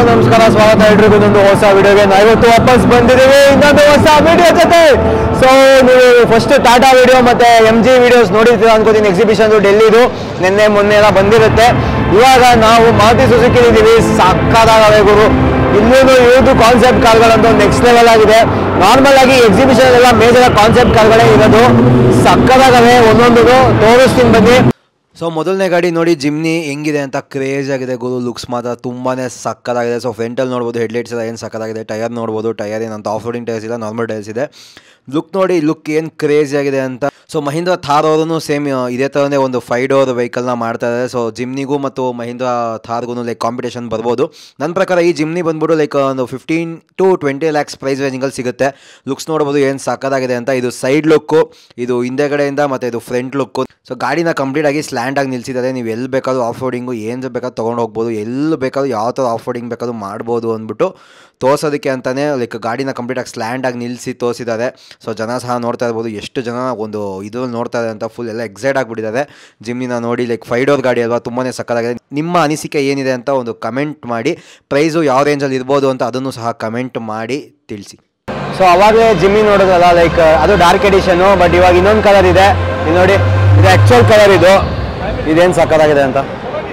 ನಮಸ್ಕಾರ, ಸ್ವಾಗತ ಎಲ್ರಿಗೂ ಇನ್ನೊಂದು ಹೊಸ ವಿಡಿಯೋಗೆ. ನಾವಿವತ್ತು ವಾಪಸ್ ಬಂದಿದ್ದೀವಿ ಇನ್ನೊಂದು ಹೊಸ ವಿಡಿಯೋ ಜೊತೆ. ಸೊ ನೀವು ಫಸ್ಟ್ ಟಾಟಾ ವಿಡಿಯೋ ಮತ್ತು MG ವಿಡಿಯೋಸ್ ನೋಡಿರ್ತೀರ ಅನ್ಕೋತೀನಿ. ಎಕ್ಸಿಬಿಷನ್ ಡೆಲ್ಲಿದು ನಿನ್ನೆ ಮೊನ್ನೆ ಎಲ್ಲ ಬಂದಿರುತ್ತೆ. ಇವಾಗ ನಾವು ಮಾರುತಿ ಸುಜುಕಿ ಇದ್ದೀವಿ. ಸಕ್ಕತ್ತಾಗವೆ ಗುರು. ಇನ್ನೂ ಇವ್ರದ್ದು ಕಾನ್ಸೆಪ್ಟ್ ಕಾರ್ಗಳಂತೂ ನೆಕ್ಸ್ಟ್ ಲೆವೆಲ್ ಆಗಿದೆ. ನಾರ್ಮಲ್ ಆಗಿ ಎಕ್ಸಿಬಿಷನ್ ಎಲ್ಲ ಮೇಜರ್ ಕಾನ್ಸೆಪ್ಟ್ ಕಾರ್ಗಳೇ ಇರೋದು. ಸಕ್ಕತ್ತಾಗವೆ, ಒಂದೊಂದು ತೋರಿಸ್ತೀನಿ ಬನ್ನಿ. ಸೊ ಮೊದಲನೇ ಗಾಡಿ ನೋಡಿ, ಜಿಮ್ನಿ ಹೆಂಗಿದೆ ಅಂತ ಕ್ರೇಜ್ ಆಗಿದೆ ಗುರು. ಲುಕ್ಸ್ ಮಾತ್ರ ತುಂಬಾ ಸಕ್ಕತ್ತಾಗಿದೆ. ಸೊ ಫ್ರಂಟಲ್ಲಿ ನೋಡ್ಬೋದು, ಹೆಡ್ಲೈಟ್ಸ್ ಎಲ್ಲ ಏನು ಸಕ್ಕತ್ತಾಗಿದೆ. ಟೈರ್ ನೋಡ್ಬೋದು, ಟೈರ್ ಏನಂತ ಆಫ್ ರೋಡಿಂಗ್ ಟೈರ್ಸ್ ಇಲ್ಲ, ನಾರ್ಮಲ್ ಟೈರ್ಸ್ ಇದೆ. ಲುಕ್ ನೋಡಿ, ಲುಕ್ ಏನು ಕ್ರೇಜಿ ಆಗಿದೆ ಅಂತ. ಸೊ ಮಹೀಂದ್ರ ಥಾರ್ ಅವರು ಸೇಮ್ ಇದೇ ಥರನೇ ಒಂದು 5 ಡೋರ್ ವೆಹಿಕಲ್ನ ಮಾಡ್ತಾ ಇದ್ದಾರೆ. ಸೊ ಜಿಮ್ನಿಗೂ ಮತ್ತು ಮಹೀಂದ್ರ ಥಾರ್ಗೂ ಲೈಕ್ ಕಾಂಪಿಟೇಷನ್ ಬರ್ಬೋದು. ನನ್ನ ಪ್ರಕಾರ ಈ ಜಿಮ್ನಿ ಬಂದ್ಬಿಟ್ಟು ಲೈಕ್ ಒಂದು 15 to 20 lakhs ಪ್ರೈಸ್ ರೇಂಜಿಂಗಲ್ಲಿ ಸಿಗುತ್ತೆ. ಲುಕ್ಸ್ ನೋಡ್ಬೋದು ಏನು ಸಕ್ಕತ್ತಾಗಿದೆ ಅಂತ. ಇದು ಸೈಡ್ ಲುಕ್ಕು, ಇದು ಹಿಂದೆಗಡೆಯಿಂದ ಮತ್ತು ಇದು ಫ್ರಂಟ್ ಲುಕ್ಕು. ಸೊ ಗಾಡಿನ ಕಂಪ್ಲೀಟಾಗಿ ಸ್ಲ್ಯಾಂಡಾಗಿ ನಿಲ್ಲಿಸಿದ್ದಾರೆ. ನೀವು ಎಲ್ಲಿ ಬೇಕಾದ್ರೂ ಆಫ್ ರೋಡಿಂಗು ಏನು ಬೇಕಾದ್ರೂ ತೊಗೊಂಡು ಹೋಗ್ಬೋದು. ಎಲ್ಲಿ ಬೇಕಾದ್ರೂ ಯಾವ ಥರ ಆಫ್ ರೋಡಿಂಗ್ ಬೇಕಾದ್ರೂ ಮಾಡ್ಬೋದು ಅಂದ್ಬಿಟ್ಟು ತೋರಿಸೋದಕ್ಕೆ ಅಂತಲೇ ಲೈಕ್ ಗಾಡಿನ ಕಂಪ್ಲೀಟಾಗಿ ಸ್ಲ್ಯಾಂಡಾಗಿ ನಿಲ್ಲಿಸಿ ತೋರಿಸಿದ್ದಾರೆ. ಸೊ ಜನ ಸಹ ನೋಡ್ತಾ ಇರ್ಬೋದು, ಎಷ್ಟು ಜನ ಒಂದು ಇದ್ರಲ್ಲಿ ನೋಡ್ತಾರೆ ಅಂತ ಫುಲ್ ಎಲ್ಲ ಎಕ್ಸೈಟ್ ಆಗಿಬಿಟ್ಟಿದ್ದಾರೆ ಜಿಮ್ನಿನ ನೋಡಿ. ಲೈಕ್ 5 ಡೋರ್ ಗಾಡಿ ಅಲ್ವಾ, ತುಂಬಾ ಸಕ್ಕತ್ತಾಗಿದೆ. ನಿಮ್ಮ ಅನಿಸಿಕೆ ಏನಿದೆ ಅಂತ ಒಂದು ಕಮೆಂಟ್ ಮಾಡಿ. ಪ್ರೈಸು ಯಾವ ರೇಂಜಲ್ಲಿ ಇರ್ಬೋದು ಅಂತ ಅದನ್ನು ಸಹ ಕಮೆಂಟ್ ಮಾಡಿ ತಿಳಿಸಿ. ಸೊ ಅವಾಗಲೇ ಜಿಮ್ನಿ ನೋಡೋದಲ್ಲ, ಲೈಕ್ ಅದು ಡಾರ್ಕ್ ಎಡಿಷನು. ಬಟ್ ಇವಾಗ ಇನ್ನೊಂದು ಕಲರ್ ಇದೆ, ಇದು ನೋಡಿ, ಇದು ಆ್ಯಕ್ಚುಯಲ್ ಕಲರ್. ಇದೇನು ಸಕ್ಕತ್ತಾಗಿದೆ ಅಂತ.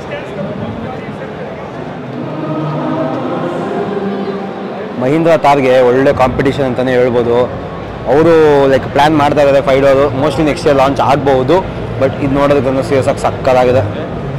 ಮಹೀಂದ್ರ ಥಾರ್ಗೆ ಒಳ್ಳೆ ಕಾಂಪಿಟೇಷನ್ ಅಂತಲೇ ಹೇಳ್ಬೋದು. ಅವರು ಲೈಕ್ ಪ್ಲ್ಯಾನ್ ಮಾಡ್ತಾ ಇದ್ದಾರೆ 5 door. Mostly next year launch ಆಗ್ಬೋದು. ಬಟ್ ಇದು ನೋಡೋದಕ್ಕೆ ಸೇರ್ಸೋಕ್ಕೆ ಸಕ್ಕತ್ತಾಗಿದೆ.